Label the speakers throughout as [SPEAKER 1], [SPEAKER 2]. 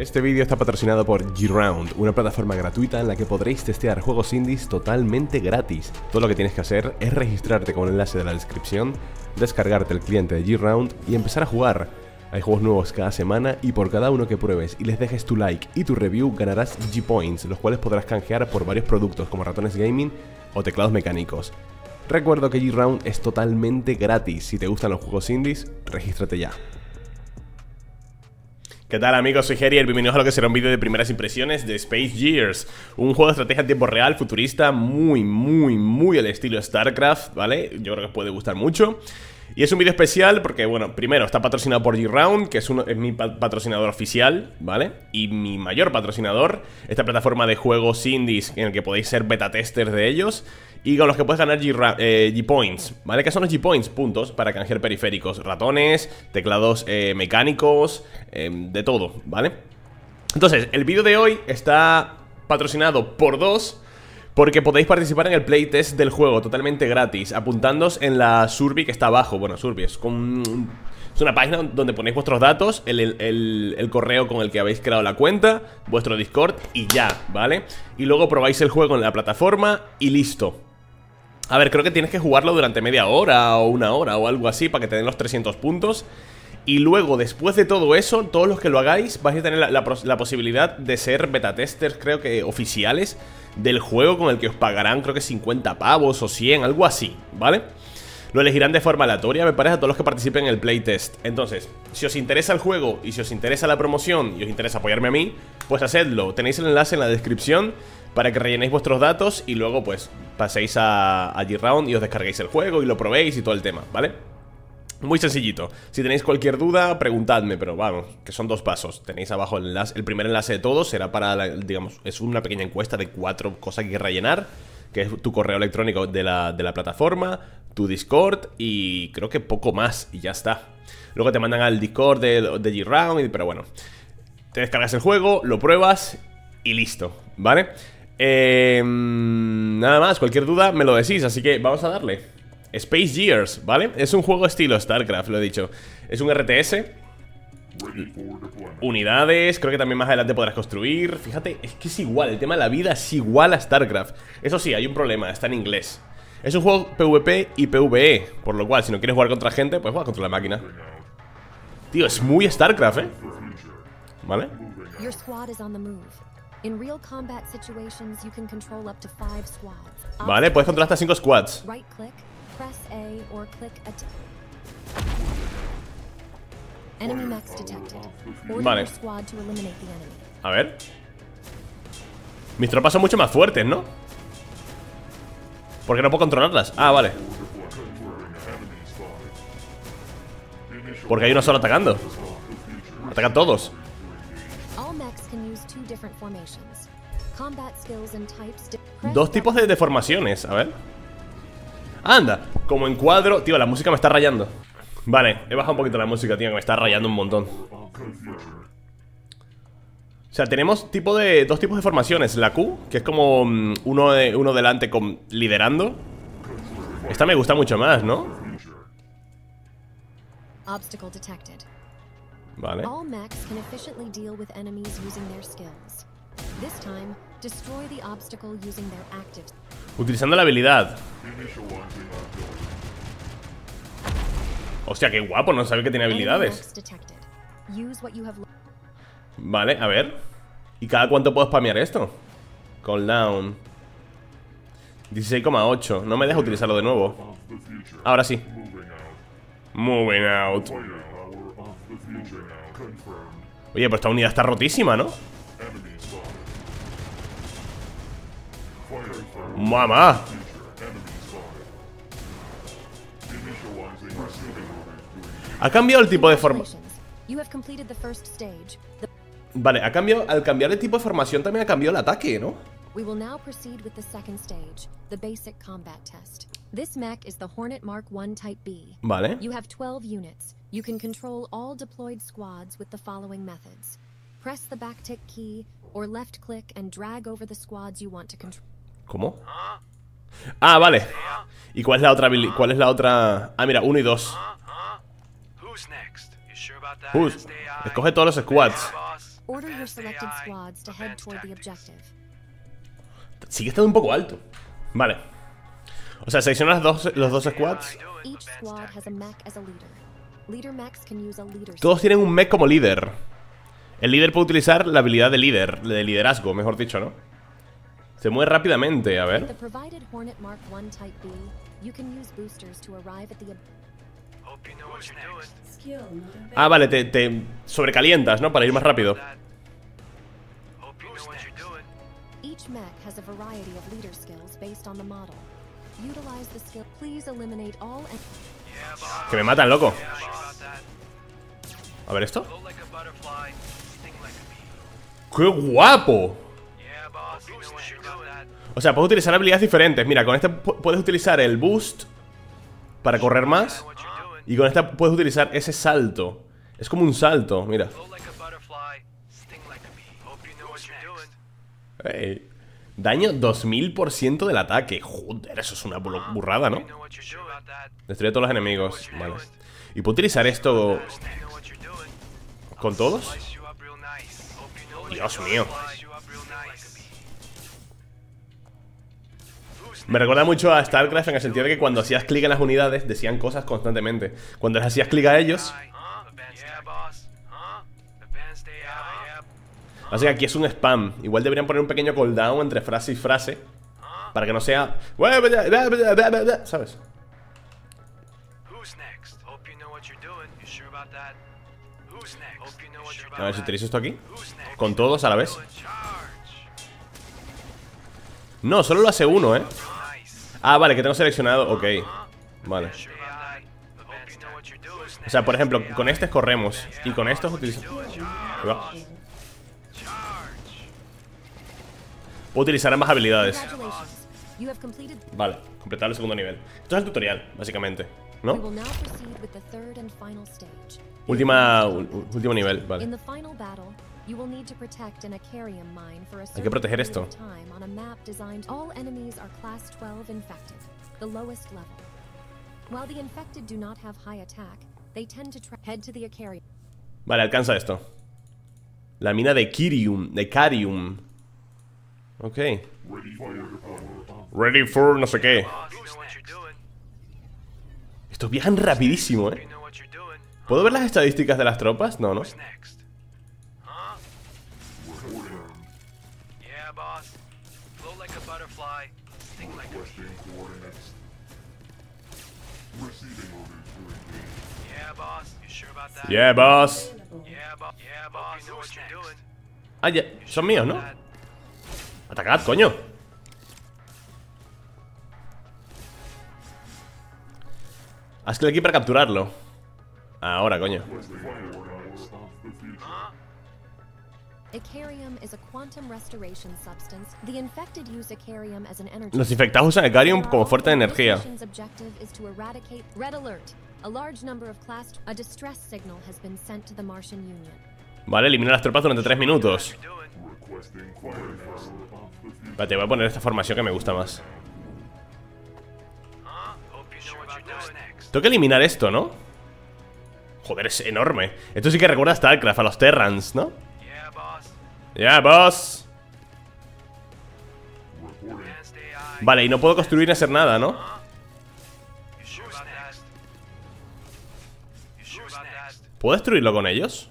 [SPEAKER 1] Este vídeo está patrocinado por G-Round, una plataforma gratuita en la que podréis testear juegos indies totalmente gratis. Todo lo que tienes que hacer es registrarte con el enlace de la descripción, descargarte el cliente de G-Round y empezar a jugar. Hay juegos nuevos cada semana y por cada uno que pruebes y les dejes tu like y tu review ganarás G-Points, los cuales podrás canjear por varios productos como ratones gaming o teclados mecánicos. Recuerdo que G-Round es totalmente gratis. Si te gustan los juegos indies, regístrate ya. ¿Qué tal, amigos? Soy Gerier, bienvenidos a lo que será un vídeo de primeras impresiones de Space Gears, un juego de estrategia en tiempo real, futurista, muy al estilo StarCraft, ¿vale? Yo creo que os puede gustar mucho. Y es un vídeo especial porque, bueno, primero está patrocinado por G-Round, que es mi patrocinador oficial, ¿vale? Y mi mayor patrocinador, esta plataforma de juegos indies en el que podéis ser beta testers de ellos y con los que puedes ganar G-Points, ¿vale? ¿Qué son los G-Points? Puntos para canjear periféricos, ratones, teclados mecánicos, de todo, ¿vale? Entonces, el vídeo de hoy está patrocinado por dos, porque podéis participar en el playtest del juego totalmente gratis, apuntándoos en la Survey que está abajo. Bueno, Survey es una página donde ponéis vuestros datos, el correo con el que habéis creado la cuenta, vuestro Discord y ya, ¿vale? Y luego probáis el juego en la plataforma y listo. A ver, creo que tienes que jugarlo durante media hora o una hora o algo así para que te den los 300 puntos. Y luego, después de todo eso, todos los que lo hagáis vais a tener la posibilidad de ser beta testers, creo que oficiales del juego, con el que os pagarán, creo que 50 pavos o 100, algo así, ¿vale? Lo elegirán de forma aleatoria, me parece, a todos los que participen en el playtest. Entonces, si os interesa el juego y si os interesa la promoción y os interesa apoyarme a mí, pues hacedlo. Tenéis el enlace en la descripción para que rellenéis vuestros datos y luego pues paséis a G-Round y os descarguéis el juego y lo probéis y todo el tema, ¿vale? Muy sencillito. Si tenéis cualquier duda, preguntadme, pero vamos, que son dos pasos. Tenéis abajo el enlace. El primer enlace de todos será para, digamos, es una pequeña encuesta de 4 cosas que hay que rellenar, que es tu correo electrónico de la plataforma, tu Discord y creo que poco más, y ya está. Luego te mandan al Discord de G-Round, pero bueno, te descargas el juego, lo pruebas y listo, ¿vale? Nada más, cualquier duda me lo decís, así que vamos a darle. Space Gears, ¿vale? Es un juego estilo StarCraft, lo he dicho. Es un RTS. Unidades, creo que también más adelante podrás construir. Fíjate, es que es igual, el tema de la vida es igual a StarCraft. Eso sí, hay un problema, está en inglés. Es un juego PvP y PvE, por lo cual si no quieres jugar contra gente, pues juega contra la máquina. Tío, es muy StarCraft, ¿eh? ¿Vale? Vale, puedes controlar hasta 5 squads. Vale. A ver. Mis tropas son mucho más fuertes, ¿no? ¿Por qué no puedo controlarlas? Ah, vale. Porque hay uno solo atacando. Atacan todos. Dos tipos de formaciones, a ver. Anda, como encuadro. Tío, la música me está rayando. Vale, he bajado un poquito la música, tío, que me está rayando un montón. O sea, tenemos dos tipos de formaciones. La Q, que es como uno delante liderando. Esta me gusta mucho más, ¿no? Vale. Utilizando la habilidad. Hostia, qué guapo, no sabía que tenía habilidades. Vale, a ver. ¿Y cada cuánto puedo spamear esto? Cooldown 16,8. No me deja utilizarlo de nuevo. Ahora sí. Moving out. Oye, pues esta unidad está rotísima, ¿no? ¡Mamá! Ha cambiado el tipo de formación. Vale, al cambiar el tipo de formación también ha cambiado el ataque, ¿no? Vale.
[SPEAKER 2] You can control all deployed squads with the following methods. Press the backtick key or left click and drag over the squads you want to control.
[SPEAKER 1] ¿Cómo? Ah, vale. ¿Y cuál es la otra cuál es la otra? Ah, mira, 1 y 2. Escoge todos los squads.
[SPEAKER 2] Order your selected squads to head toward the objective.
[SPEAKER 1] Sigue estando un poco alto. Vale. O sea, selecciona los dos squads.
[SPEAKER 2] Each squad has a mech as a leader. Leader mechs can use a leader.
[SPEAKER 1] Todos tienen un mech como líder. El líder puede utilizar la habilidad de líder, de liderazgo, mejor dicho, ¿no? Se mueve rápidamente, a ver.
[SPEAKER 2] The provided Hornet Mark I Type B, you can use boosters to arrive at the
[SPEAKER 1] Ah, vale, te sobrecalientas, ¿no? Para ir más rápido.
[SPEAKER 2] Each mech has a variety of leader skills based on the model. Utilize the skill. Please eliminate all.
[SPEAKER 1] Que me matan, loco. A ver esto. ¡Qué guapo! O sea, puedes utilizar habilidades diferentes. Mira, con este puedes utilizar el boost para correr más. Y con esta puedes utilizar ese salto. Es como un salto, mira. Hey. Daño 2000% del ataque. Joder, eso es una burrada, ¿no? Destruye a todos los enemigos. Vale. ¿Y puedo utilizar esto con todos? Dios mío. Me recuerda mucho a StarCraft en el sentido de que cuando hacías clic en las unidades decían cosas constantemente. Cuando les hacías clic a ellos. Así que aquí es un spam. Igual deberían poner un pequeño cooldown entre frase y frase, para que no sea... ¿Sabes? A ver si utilizo esto aquí con todos a la vez. No, solo lo hace uno, ¿eh? Ah, vale, que tengo seleccionado. Ok, vale. O sea, por ejemplo, con este corremos y con estos utilizamos... Puedo utilizar ambas habilidades. Vale, completar el segundo nivel. Esto es el tutorial, básicamente, ¿no? Último nivel, vale. Hay que proteger esto. Vale, alcanza esto. La mina de Carium. Ok. Ready for no sé qué. Estos viajan rapidísimo, ¿eh? ¿Puedo ver las estadísticas de las tropas? No, no. Yeah, boss. Ah, ya. Son míos, ¿no? Atacad, coño. Haz clic aquí para capturarlo. Ahora, coño. Los infectados usan Icarium como fuente de energía. Vale, elimina las tropas durante 3 minutos. Vale, te voy a poner esta formación que me gusta más. Tengo que eliminar esto, ¿no? Joder, es enorme. Esto sí que recuerda a StarCraft, a los Terrans, ¿no? Yeah, boss. Vale, y no puedo construir ni hacer nada, ¿no? ¿Puedo destruirlo con ellos?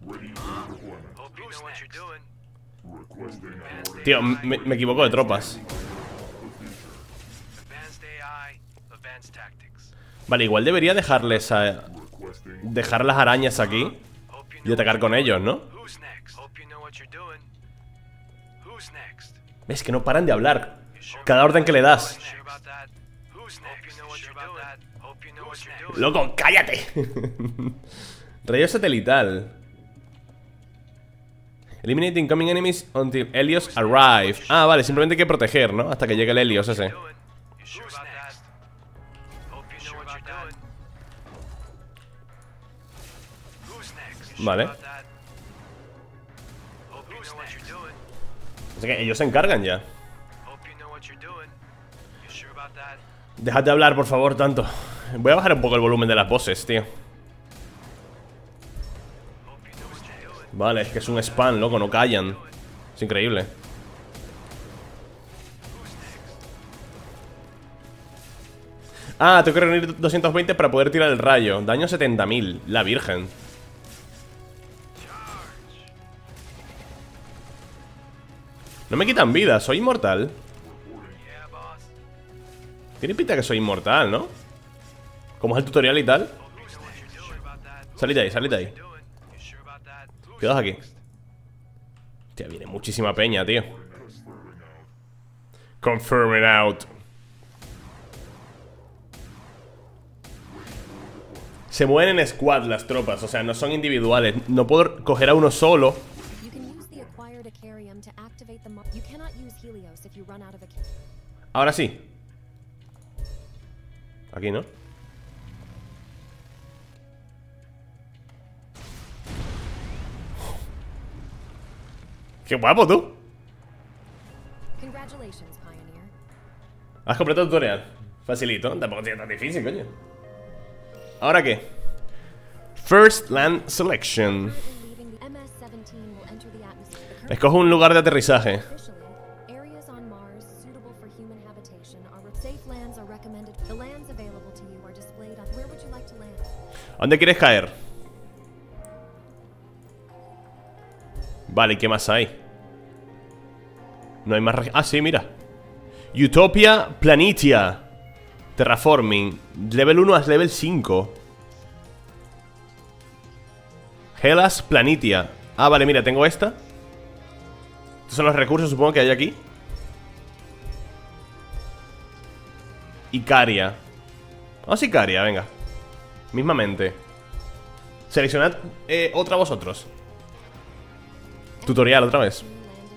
[SPEAKER 1] Tío, me equivoco de tropas. Vale, igual debería dejarles dejar las arañas aquí y atacar con ellos, ¿no? ¿Ves? Que no paran de hablar. Cada orden que le das. ¡Loco, cállate! Rayo satelital. Eliminate incoming enemies until Helios arrive. Ah, vale, simplemente hay que proteger, ¿no? Hasta que llegue el Helios ese. Vale. Así que ellos se encargan ya. Dejad de hablar, por favor, tanto. Voy a bajar un poco el volumen de las voces, tío. Vale, es que es un spam, loco, no callan. Es increíble. Ah, tengo que reunir 220 para poder tirar el rayo. Daño 70.000, la virgen. No me quitan vida, soy inmortal. Tiene pinta que soy inmortal, ¿no? Como es el tutorial y tal. Salid de ahí, salid de ahí. Quedaos aquí. Hostia, viene muchísima peña, tío. Confirm it out. Se mueven en squad las tropas, o sea, no son individuales. No puedo coger a uno solo. Ahora sí. Aquí, ¿no? ¡Qué guapo, tú! Has completado el tutorial. Facilito, tampoco es tan difícil, coño. ¿Ahora qué? First Land Selection. Escoge un lugar de aterrizaje. ¿A dónde quieres caer? Vale, ¿y qué más hay? No hay más... Ah, sí, mira. Utopia Planitia. Terraforming. Level 1 a level 5. Hellas Planitia. Ah, vale, mira, tengo esta. Estos son los recursos, supongo, que hay aquí. Icaria. Vamos a Icaria, venga. Mismamente. Seleccionad otra vosotros. Tutorial otra vez.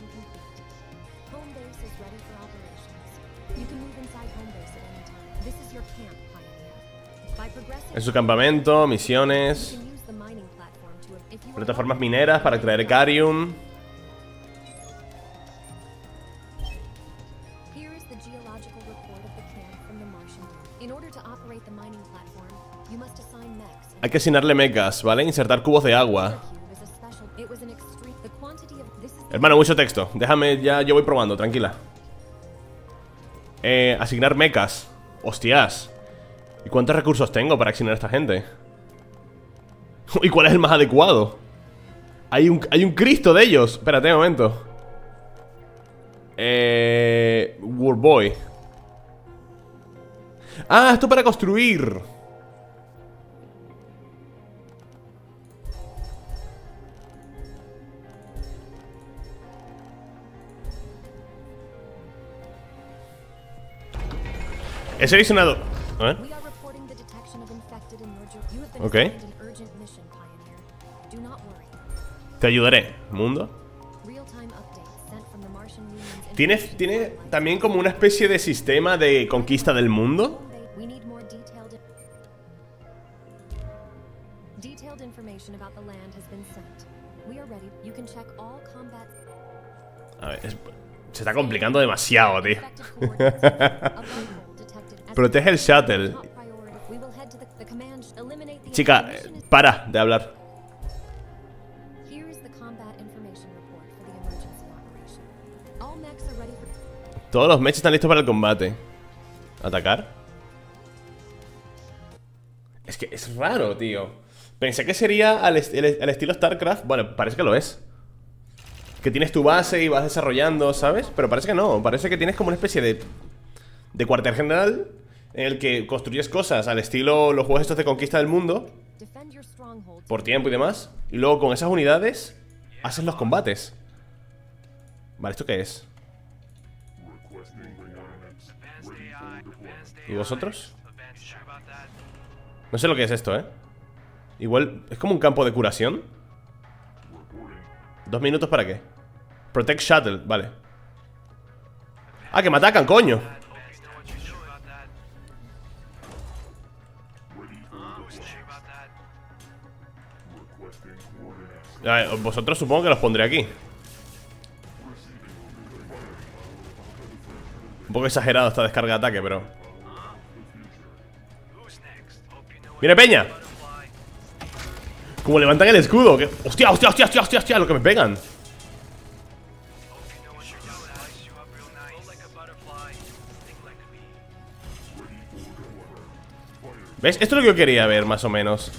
[SPEAKER 1] En su campamento, misiones. Plataformas mineras para extraer Carium. Hay que asignarle mechas, ¿vale? Insertar cubos de agua. Hermano, mucho texto. Déjame, ya yo voy probando, tranquila. Asignar mechas. Hostias. ¿Y cuántos recursos tengo para asignar a esta gente? ¿Y cuál es el más adecuado? Hay un Cristo de ellos. Espérate un momento. Warboy. Ah, esto para construir. He seleccionado. A ver. Ok. Te ayudaré, mundo. ¿Tiene también como una especie de sistema de conquista del mundo? A ver, se está complicando demasiado, tío. Protege el shuttle. Chica, para de hablar. Todos los mechs están listos para el combate. ¿Atacar? Es que es raro, tío. Pensé que sería al estilo StarCraft. Bueno, parece que lo es. Que tienes tu base y vas desarrollando, ¿sabes? Pero parece que no. Parece que tienes como una especie de cuartel general en el que construyes cosas al estilo los juegos estos de conquista del mundo por tiempo y demás. Y luego con esas unidades haces los combates. Vale, ¿esto qué es? ¿Y vosotros? No sé lo que es esto, ¿eh? Igual, ¿es como un campo de curación? 2 minutos para qué. Protect Shuttle, vale. Ah, que me atacan, coño. A ver, vosotros supongo que los pondré aquí. Un poco exagerado esta descarga de ataque, pero... ¡Mire, peña! Como levantan el escudo. Que... ¡Hostia, hostia, hostia, hostia, hostia, hostia! Lo que me pegan. ¿Ves? Esto es lo que yo quería ver, más o menos.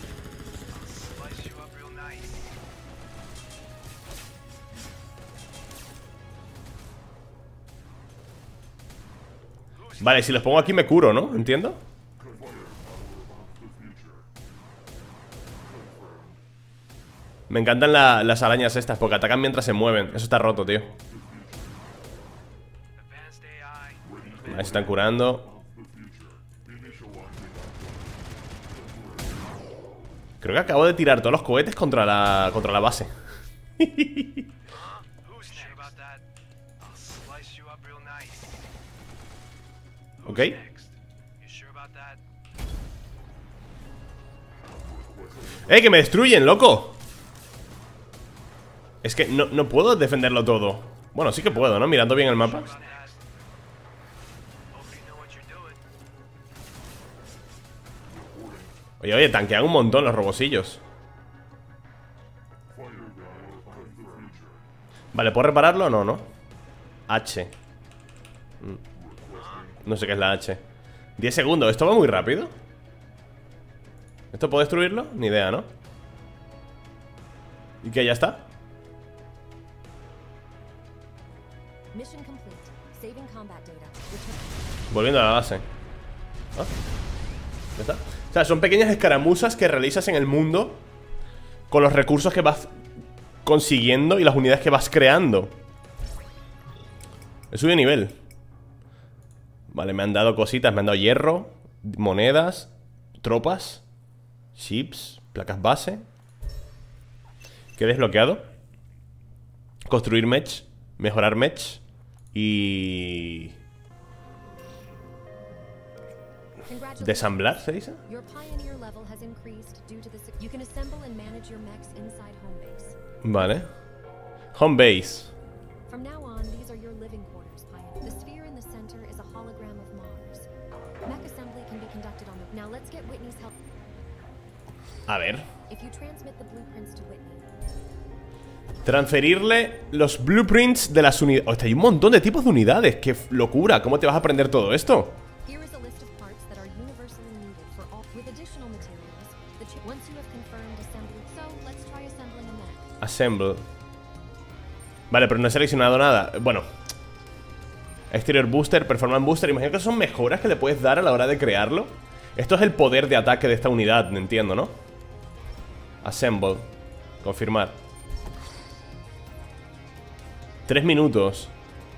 [SPEAKER 1] Vale, si los pongo aquí me curo, ¿no? ¿Entiendo? Me encantan las arañas estas, porque atacan mientras se mueven. Eso está roto, tío. Ahí se están curando. Creo que acabo de tirar todos los cohetes contra la base. Ok. ¡Que me destruyen, loco! Es que no puedo defenderlo todo. Bueno, sí que puedo, ¿no? Mirando bien el mapa. Oye, oye, tanquean un montón los robosillos. Vale, ¿puedo repararlo o no, no? H. No sé qué es la H. 10 segundos, ¿esto va muy rápido? ¿Esto puedo destruirlo? Ni idea, ¿no? ¿Y qué? ¿Ya está? Volviendo a la base. ¿Ah? ¿Ya está? O sea, son pequeñas escaramuzas que realizas en el mundo con los recursos que vas consiguiendo y las unidades que vas creando. He subido de nivel. Vale, me han dado cositas. Me han dado hierro, monedas, tropas, chips, placas base. ¿Qué he desbloqueado? Construir mech, mejorar mech y... ¿desamblar se dice? Vale. Home base. A ver. Transferirle los blueprints de las unidades. Hostia, hay un montón de tipos de unidades. ¡Qué locura! ¿Cómo te vas a aprender todo esto? Assemble. Vale, pero no he seleccionado nada. Bueno. Exterior booster, performance booster. Imagino que son mejoras que le puedes dar a la hora de crearlo. Esto es el poder de ataque de esta unidad, me entiendo, ¿no? Assemble. Confirmar. 3 minutos.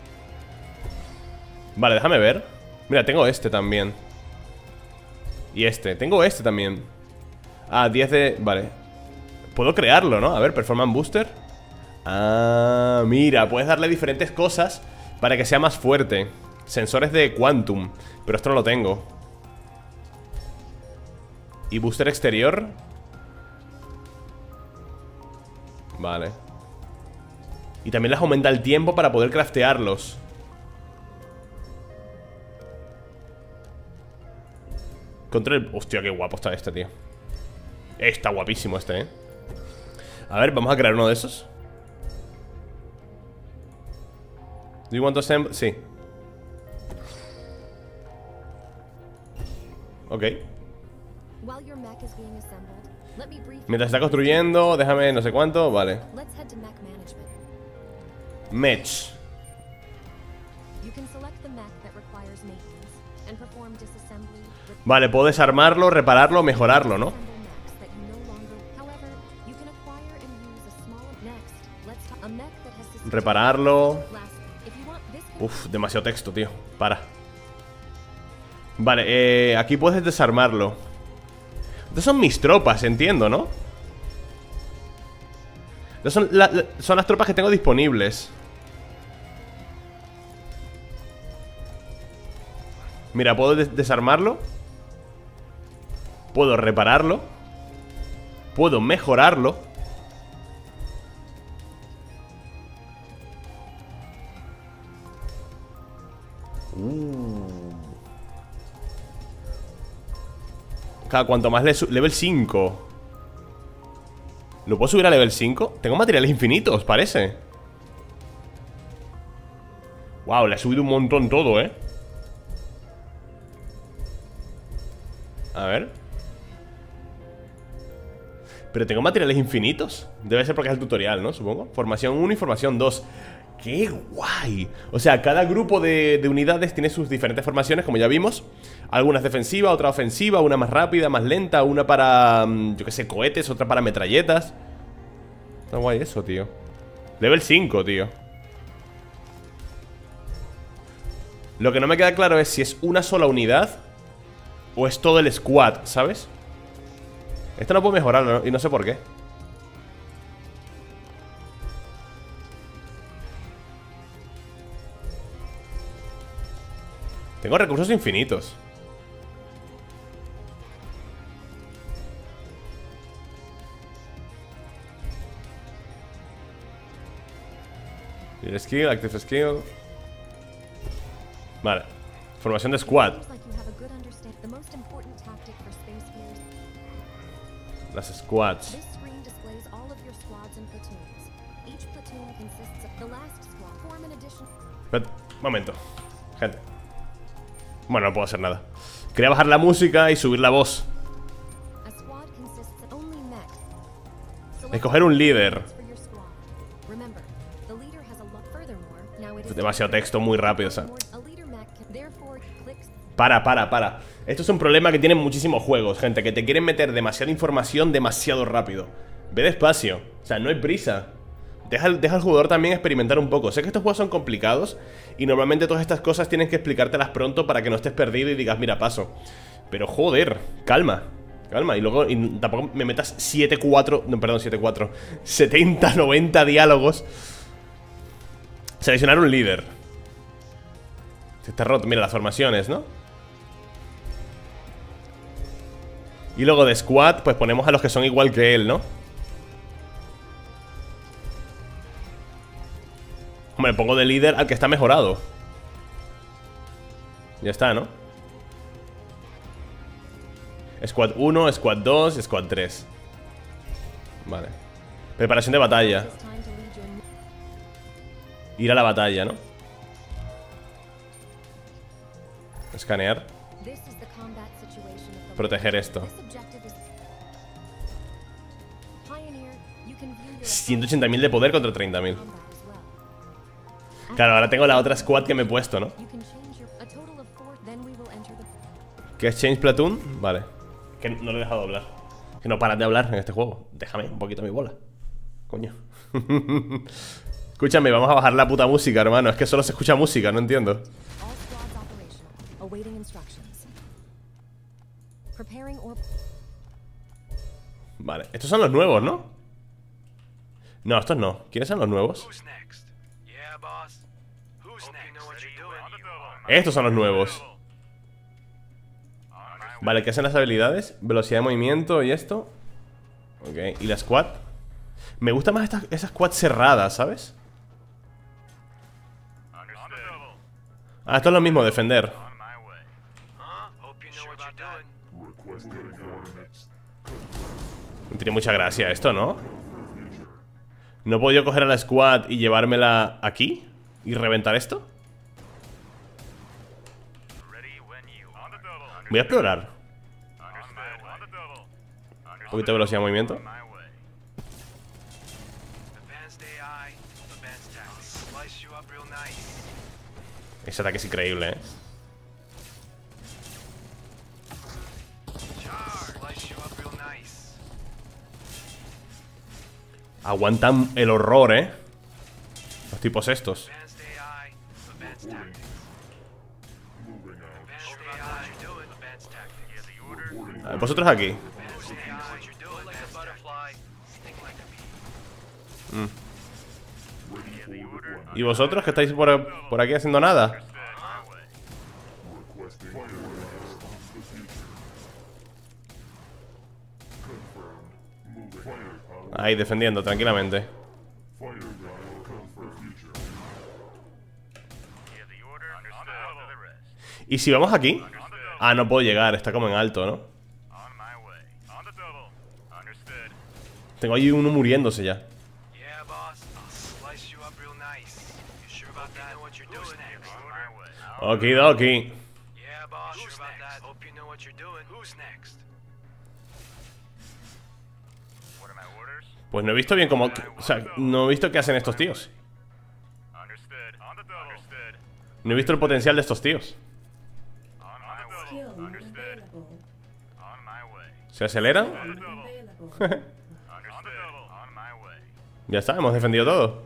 [SPEAKER 1] Vale, déjame ver. Mira, tengo este también. Y este, tengo este también. Ah, 10 de... Vale. Puedo crearlo, ¿no? A ver, performance booster. Ah, mira, puedes darle diferentes cosas para que sea más fuerte. Sensores de quantum. Pero esto no lo tengo. Y booster exterior. Vale. Y también les aumenta el tiempo para poder craftearlos. Control... Hostia, qué guapo está este, tío. Está guapísimo este, A ver, vamos a crear uno de esos. ¿Do you want to assemble? Sí. Ok. Mientras está construyendo, déjame no sé cuánto, vale. Mech. Vale, puedo desarmarlo, repararlo, mejorarlo, ¿no? Repararlo. Uf, demasiado texto, tío. Para. Vale, aquí puedes desarmarlo. Estas son mis tropas, entiendo, ¿no? Estas son las tropas que tengo disponibles. Mira, puedo desarmarlo. Puedo repararlo. Puedo mejorarlo. Cada cuanto más level 5. ¿Lo puedo subir a level 5? Tengo materiales infinitos, parece. Wow, le ha subido un montón todo, ¿eh? A ver. Pero tengo materiales infinitos. Debe ser porque es el tutorial, ¿no? Supongo. Formación 1 y formación 2. ¡Qué guay! O sea, cada grupo de unidades tiene sus diferentes formaciones, como ya vimos. Algunas defensivas, otra ofensiva, una más rápida, más lenta, una para, yo qué sé, cohetes, otra para metralletas. Está guay eso, tío. Level 5, tío. Lo que no me queda claro es si es una sola unidad o es todo el squad, ¿sabes? Esto no puedo mejorarlo, ¿no? Y no sé por qué. Tengo recursos infinitos. Skill, active skill. Vale. Formación de squad. Las squads. Pero, momento, gente. Bueno, no puedo hacer nada. Quería bajar la música y subir la voz. Escoger un líder. Demasiado texto muy rápido, o sea. Para. Esto es un problema que tienen muchísimos juegos, gente. Que te quieren meter demasiada información demasiado rápido. Ve despacio, o sea, no hay prisa. Deja al jugador también experimentar un poco. Sé que estos juegos son complicados y normalmente todas estas cosas tienes que explicártelas pronto para que no estés perdido y digas, mira, paso. Pero joder, calma. Y luego tampoco me metas 7-4, no, perdón, 7-4 70-90 diálogos. Seleccionar un líder. Está roto, mira las formaciones, ¿no? Y luego de squad, pues ponemos a los que son igual que él, ¿no? Hombre, pongo de líder al que está mejorado. Ya está, ¿no? Squad 1, Squad 2, Squad 3. Vale. Preparación de batalla. Ir a la batalla, ¿no? Escanear. Proteger esto. 180.000 de poder contra 30.000. Claro, ahora tengo la otra squad que me he puesto, ¿no? ¿Qué es Change Platoon? Vale. Que no lo he dejado hablar. Que no paras de hablar en este juego. Déjame un poquito mi bola. Coño. Escúchame, vamos a bajar la puta música, hermano. Es que solo se escucha música, no entiendo. Vale, estos son los nuevos, ¿no? No, estos no. ¿Quiénes son los nuevos? Estos son los nuevos. Vale, ¿qué hacen las habilidades? Velocidad de movimiento y esto. Ok, ¿y la squad? Me gusta más esa squad cerrada, ¿sabes? Ah, esto es lo mismo, defender. No tiene mucha gracia esto, ¿no? ¿No he podido coger a la squad y llevármela aquí? ¿Y reventar esto? Voy a explorar. Un poquito de velocidad de movimiento. Ese ataque es increíble, ¿eh? Aguantan el horror, ¿eh? Los tipos estos. Vosotros aquí. ¿Y vosotros que estáis por aquí haciendo nada? Ahí defendiendo tranquilamente. ¿Y si vamos aquí? Ah, no puedo llegar, está como en alto, ¿no? Tengo ahí uno muriéndose ya. Okidoki. Pues no he visto bien cómo... O sea, no he visto qué hacen estos tíos. No he visto el potencial de estos tíos. ¿Se aceleran? Ya está, hemos defendido todo.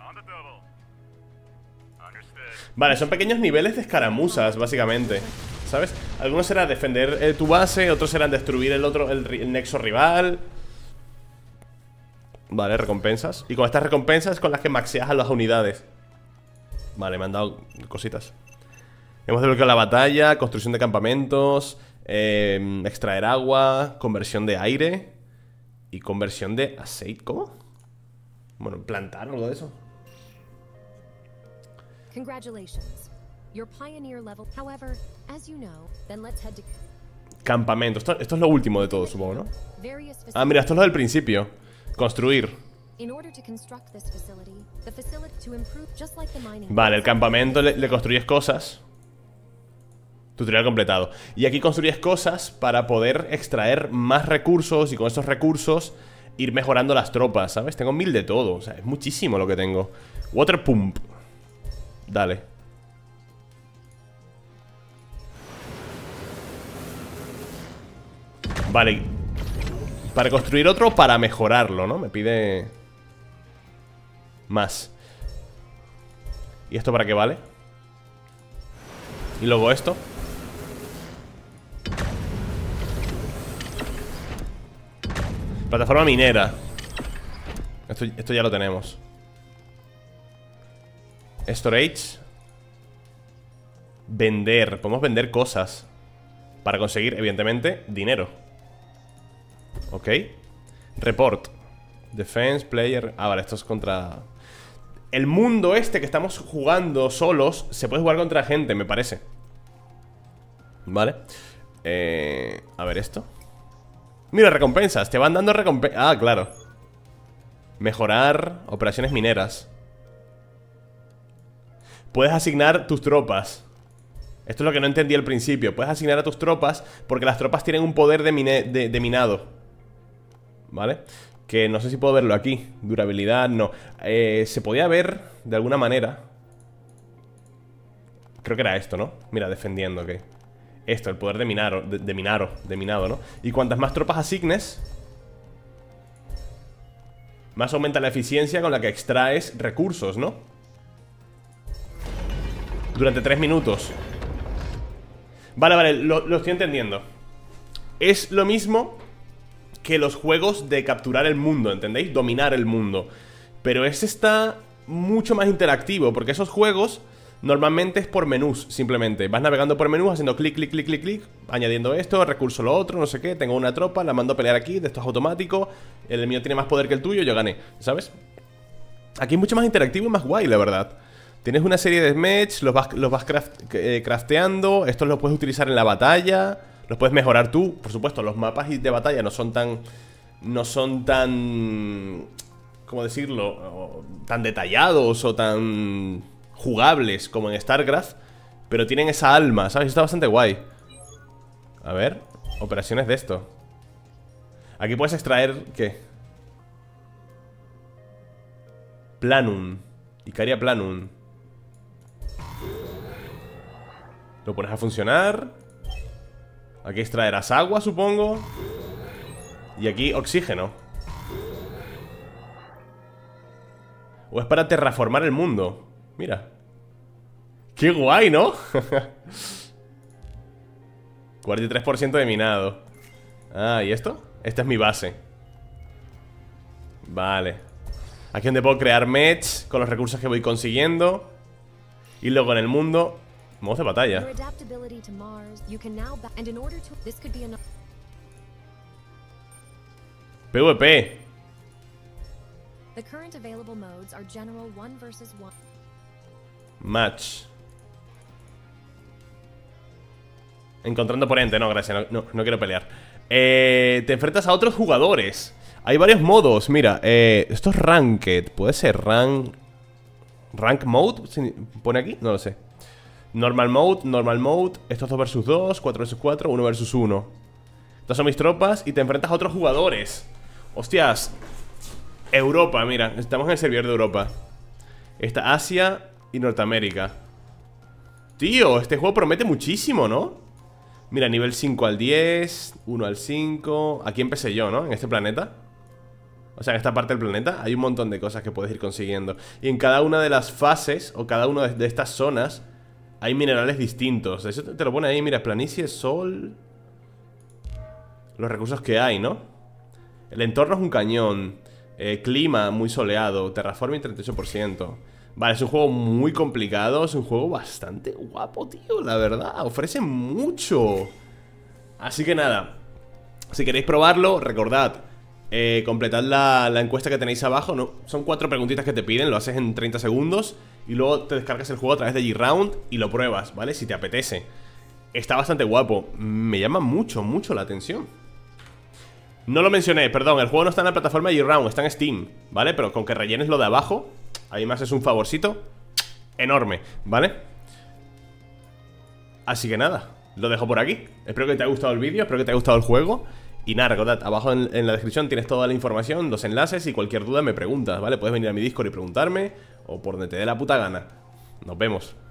[SPEAKER 1] Vale, son pequeños niveles de escaramuzas, básicamente, ¿sabes? Algunos serán defender tu base, otros serán destruir el nexo rival. Vale, recompensas. Y con estas recompensas con las que maxeas a las unidades. Vale, me han dado cositas. Hemos desbloqueado la batalla, construcción de campamentos, extraer agua, conversión de aire y conversión de aceite. ¿Cómo? Bueno, plantar o algo de eso.
[SPEAKER 2] Congratulations. Your pioneer level. However, as you know, then let's head to
[SPEAKER 1] Campamento. Esto es lo último de todo, supongo, ¿no?
[SPEAKER 2] various
[SPEAKER 1] Ah, mira, esto es lo del principio. Construir.
[SPEAKER 2] In order to construct this facility, the facility to improve just like the mining.
[SPEAKER 1] Vale, el campamento le construyes cosas. Tutorial completado. Y aquí construyes cosas para poder extraer más recursos y con esos recursos ir mejorando las tropas, ¿sabes? Tengo 1000 de todo, o sea, es muchísimo lo que tengo. Water pump. Dale. Vale. Para construir otro, para mejorarlo, ¿no? Me pide más. ¿Y esto para qué vale? Y luego esto. Plataforma minera. Esto ya lo tenemos. Storage. Vender. Podemos vender cosas para conseguir, evidentemente, dinero. Ok. Report. Defense, player. Ah, vale, esto es contra... El mundo este que estamos jugando solos se puede jugar contra gente, me parece. Vale. A ver esto. Mira, recompensas, te van dando recompensas. Ah, claro. Mejorar operaciones mineras. Puedes asignar tus tropas. Esto es lo que no entendí al principio. Puedes asignar a tus tropas porque las tropas tienen un poder de minado. ¿Vale? Que no sé si puedo verlo aquí. Durabilidad, no. Se podía ver de alguna manera. Creo que era esto, ¿no? Mira, defendiendo, ok. Esto, el poder de minado, ¿no? Y cuantas más tropas asignes, más aumenta la eficiencia con la que extraes recursos, ¿no? Durante 3 minutos. Vale, lo estoy entendiendo. Es lo mismo que los juegos de capturar el mundo, ¿entendéis? Dominar el mundo. Pero este está mucho más interactivo, porque esos juegos normalmente es por menús, simplemente. Vas navegando por menús, haciendo clic, clic, clic, clic, clic, añadiendo esto, recurso lo otro, no sé qué. Tengo una tropa, la mando a pelear aquí, de esto es automático. El mío tiene más poder que el tuyo, yo gané, ¿sabes? Aquí es mucho más interactivo y más guay, la verdad. Tienes una serie de smetch, los vas crafteando. Estos los puedes utilizar en la batalla. Los puedes mejorar tú, por supuesto. Los mapas de batalla no son tan... ¿Cómo decirlo? Tan detallados o tan jugables como en StarCraft. Pero tienen esa alma, ¿sabes? Está bastante guay. A ver, operaciones de esto. Aquí puedes extraer... ¿qué? Planum. Icaria Planum. Lo pones a funcionar. Aquí extraerás agua, supongo. Y aquí oxígeno. O es para terraformar el mundo. Mira. ¡Qué guay!, ¿no? 43% de minado. Ah, ¿y esto? Esta es mi base. Vale. Aquí es donde puedo crear mechs con los recursos que voy consiguiendo. Y luego en el mundo, modos de batalla. PvP. Match. Encontrando oponente, no, gracias, no quiero pelear. Te enfrentas a otros jugadores. Hay varios modos, mira, esto es Ranked. Puede ser Rank Mode, ¿pone aquí? No lo sé. Normal Mode, estos 2 vs 2, 4 vs 4, 1 vs 1. Estas son mis tropas y te enfrentas a otros jugadores. Hostias. Europa, mira, estamos en el servidor de Europa. Está Asia y Norteamérica. Tío, este juego promete muchísimo, ¿no? Mira, nivel 5 al 10, 1 al 5. Aquí empecé yo, ¿no? En este planeta. O sea, en esta parte del planeta hay un montón de cosas que puedes ir consiguiendo. Y en cada una de las fases, o cada una de estas zonas, hay minerales distintos. Eso te lo pone ahí, mira, planicie, sol. Los recursos que hay, ¿no? El entorno es un cañón. Clima muy soleado. Terraforming 38%. Vale, es un juego muy complicado. Es un juego bastante guapo, tío, la verdad. Ofrece mucho. Así que nada, si queréis probarlo, recordad, completad la encuesta que tenéis abajo, ¿no? Son 4 preguntitas que te piden. Lo haces en 30 segundos y luego te descargas el juego a través de G-Round y lo pruebas, ¿vale? Si te apetece. Está bastante guapo. Me llama mucho, mucho la atención. No lo mencioné, perdón, el juego no está en la plataforma de G-Round, está en Steam, ¿vale? Pero con que rellenes lo de abajo, ahí me haces un favorcito enorme, ¿vale? Así que nada, lo dejo por aquí. Espero que te haya gustado el vídeo, espero que te haya gustado el juego. Y nada, recordad, abajo en la descripción tienes toda la información, los enlaces y cualquier duda me preguntas, ¿vale? Puedes venir a mi Discord y preguntarme, o por donde te dé la puta gana. Nos vemos.